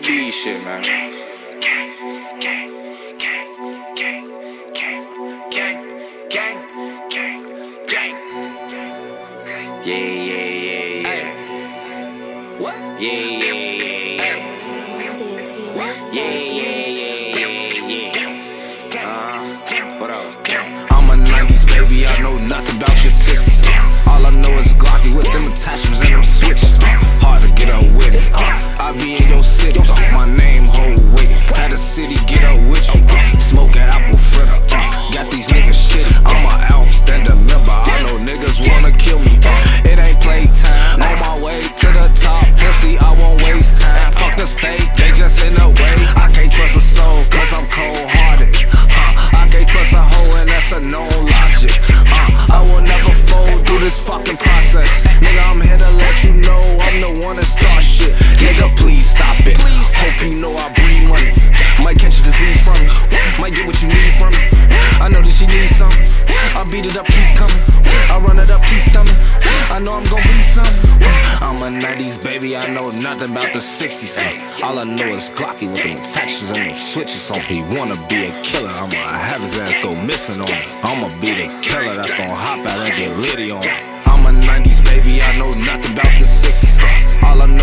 speed shit, man. Yeah. What? Yeah. What up? I'm a 90s baby, I know nothing about your 60s. All I know is Glocky with them attachments and them switches. Hard to get up with it. I be in your city, my name hold weight. Had a city get up with you, smoking apple fritter. Got these niggas shitty. I'm a outstanding member. I know niggas wanna kill me. It ain't playtime. On my way to the top, pussy, I won't waste time. Fuck the state, they just in the way. I can't trust a soul, cause I'm cold-hearted. I can't trust a hoe, and that's a known logic. I will never fold through this fucking process. Nigga, I'm here to let you know I'm the one that start shit. Nigga, please stop it. Hope you know I breathe money. Might catch a disease from me. Might get what you need from me. I know that she needs some. I beat it up, keep coming. I run it up, keep thumbing. I know I'm gon' be some. I'm a 90s baby, I know nothing about the 60s. All I know is Glocky with them attachments and them switches on me. Wanna be a killer, I'ma have his ass go missing on me. I'ma be the killer that's gon' hop out and get litty on me. I'm a 90s baby, I know nothing about the 60s. All I know